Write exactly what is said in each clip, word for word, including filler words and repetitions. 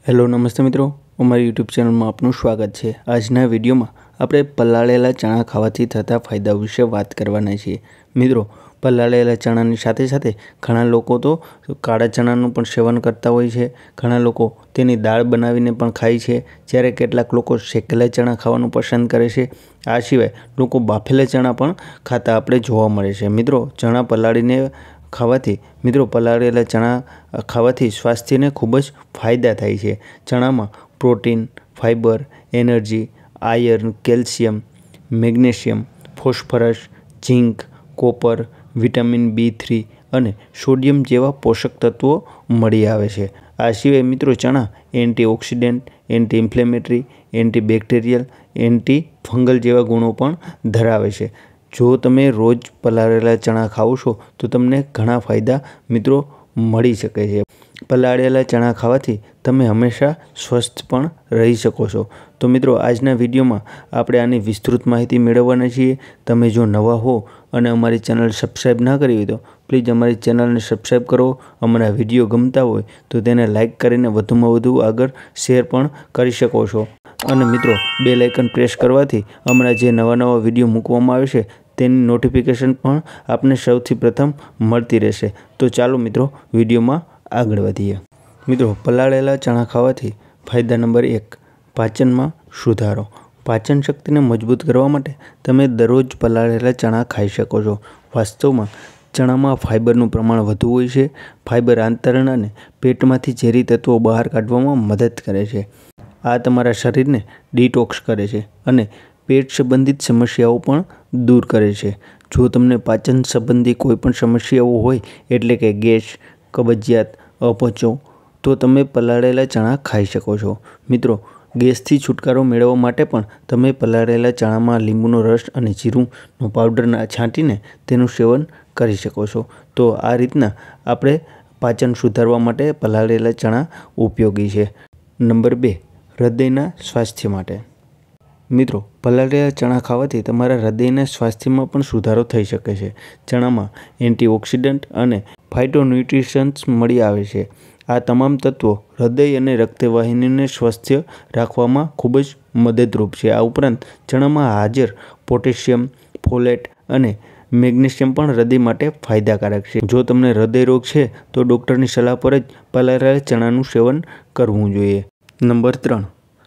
Hello नमस्ते मित्रों, अमरी YouTube channel में आपनु स्वागत है। आजना विडियो में આપણે પલાળેલા ચણા ખાવાથી થતા ફાયદા વિશે વાત કરવાના છીએ। મિત્રો, પલાળેલા ચણાની સાથે સાથે ઘણા લોકો તો કાળા ચણાનું પણ સેવન કરતા હોય છે। ઘણા લોકો તેની દાળ બનાવીને પણ ખાય છે, જ્યારે કેટલાક લોકો શેકેલા ચણા ખાવાનું પસંદ કરે છે। આ સિવાય લોકો બાફેલા ચણા પણ ખાતા આપણે જોવા મળે છે। મિત્રો, ચણા પલાળીને ખાવાથી મિત્રો પલાળેલા ચણા ખાવાથી સ્વાસ્થ્યને ખૂબ જ ફાયદા થાય છે। ચણામાં protein, fibre, energy, iron, calcium, magnesium, phosphorus, zinc, copper, vitamin B three और सोडियम जेवा पोषक तत्वों मळी आवे छे। आ सिवाय मित्रों चना antioxidant, anti inflammatory, anti bacterial, anti fungal जेवा गुणों पण धरावे छे। जो तमे रोज पलाळेला चना खाओ छो तो तमने घणा फायदा मित्रों मळी शके छे। पलाळेला चना खावाथी तमे हमेशा स्वस्थ पण रही शको छो। तो मित्रों, आजना विडियो में आपणे आनी विस्तृत माहिती मेळववाना छीए। तमे जो नवा हो अने अमारी चेनल सब्सक्राइब ना करी होय तो प्लीज अमारी चेनल ने सब्सक्राइब करो। अमरा विडियो गमता होय तो तेने लाइक करीने वधुमां वधु आगळ शेर पण करी शको छो। अने मित्रों, बेल आइकन प्रेस करवाथी अमरा जे नवा नवा विडियो मूकवामां आवे छे तेनी नोटिफिकेशन पण आपने सौथी प्रथम मळती रहेशे। तो चालो मित्रों, विडियो में आगळ वधीए। मित्रों, पलाळेला चना खावाथी फायदा नंबर एक, पाचन में सुधारो। पाचन शक्ति ने मजबूत करवा माटे तमे दररोज पलाळेला चना खाई शको छो। वास्तव में चना में फाइबरनुं प्रमाण वधु होय छे। फाइबर आंतरण अने पेटमांथी झेरी तत्वो बहार काढवामां मदद करे छे। आ तमारा शरीर ने डिटॉक्स करे छे अने पेट संबंधित समस्याओं पण दूर करे छे। जो तमने पाचन संबंधी कोईपण समस्याओं होय एटले के गैस, कबजियात, अपचो, तो तमे पलाळेला चना खाई शको छो। मित्रों, गैस थी छुटकारो मेळववा माटे पण तमे पलाळेला चणामां લીંબુનો रस अने जीरुंनो पाउडर छांटीने तेनुं सेवन करी शको छो। तो आ रीतना आपणे पाचन सुधारवा माटे पलाळेला चना उपयोगी छे। नंबर बे, हृदयना स्वास्थ्य माटे। मित्रों, पलाळेला चना खावाथी तमारा हृदयना स्वास्थ्य में पण सुधारो थई शके छे। चणामां एंटीऑक्सीडंट अने फाइटोन्यूट्रिशन्स मळी आवे छे। आ तमाम तत्वों हृदय और रक्तवाहिनी ने स्वस्थ राखवामां खूब ज मददरूप है। आ उपरांत चणामां हाजर पोटेशियम, फोलेट और मैग्नेशियम पण हृदय माटे फायदाकारक है। जो तमने हृदय रोग है तो डॉक्टरनी सलाह पर ज पलाळेला चणानुं सेवन करवुं जोईए। नंबर त्रण,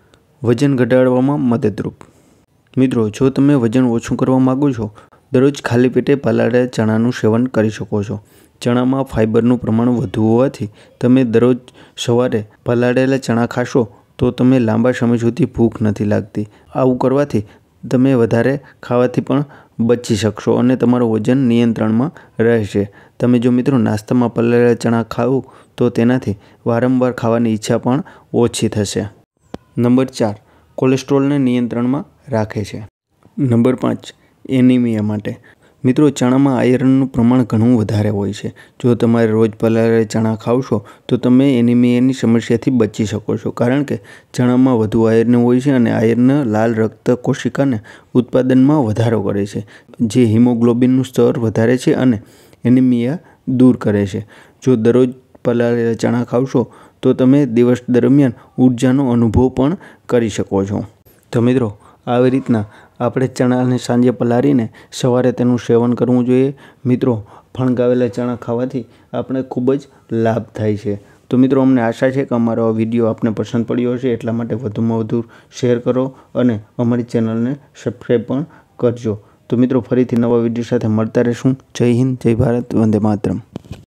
वजन घटाडवामां मददरूप। मित्रों, जो तमे वजन ओछुं करवा मांगो छो दररोज खाली पेटे पलाळेला चणानुं सेवन करी शको छो। चणामां फाइबरनुं प्रमाण वधु होवाथी तमे दररोज सवारे पलाळेला चना खाशो तो तमे लांबा समय सुधी भूख नहीं लागती। आवुं करवाथी तमे वधारे खावाथी पण बची शकशो अने तमारुं वजन नियंत्रण में रहेशे। तमे जो मित्रों नास्ता में पलाळेला चना खाओ तो तेनाथी वारंवार खावानी इच्छा पण ओછી थशे। नंबर चार, कोलेस्ट्रोल ने नियंत्रण में राखे छे। नंबर पांच, एनीमिया माटे। मित्रों, चना में आयरननुं प्रमाण घणुं वधारे होय छे। जो तमारे रोज पलाळेला चना खाओ छो तो तमे एनीमियानी समस्याथी बची शको छो, कारण के चना में वधु आयरन होय छे अने आयरन लाल रक्त कोशिकाने उत्पादन में वधारो करे छे, जे हीमोग्लोबिननुं स्तर वधारे छे अने एनीमिया दूर करे छे। जो दररोज पलाळेला चना खाओ छो तो तमे दिवस दरमियान ऊर्जानो अनुभव पण करी शको छो। तो मित्रों, આવી રીતના આપણે ચણાને સાંજે પલાળીને સવારે તેનું સેવન કરવું જોઈએ। મિત્રો, ફણગાવેલા ચણા ખાવાથી આપણે ખૂબ જ લાભ થાય છે। તો મિત્રો, અમને આશા છે કે અમારો આ વિડીયો આપને પસંદ પડ્યો હશે, એટલા માટે વધુમાં વધુ શેર કરો અને અમારી ચેનલને સબસ્ક્રાઈબ પણ કરજો। તો મિત્રો, ફરીથી નવા વિડીયો સાથે મળતા રહીશું। જય હિન્દ, જય ભારત, વંદે માતરમ।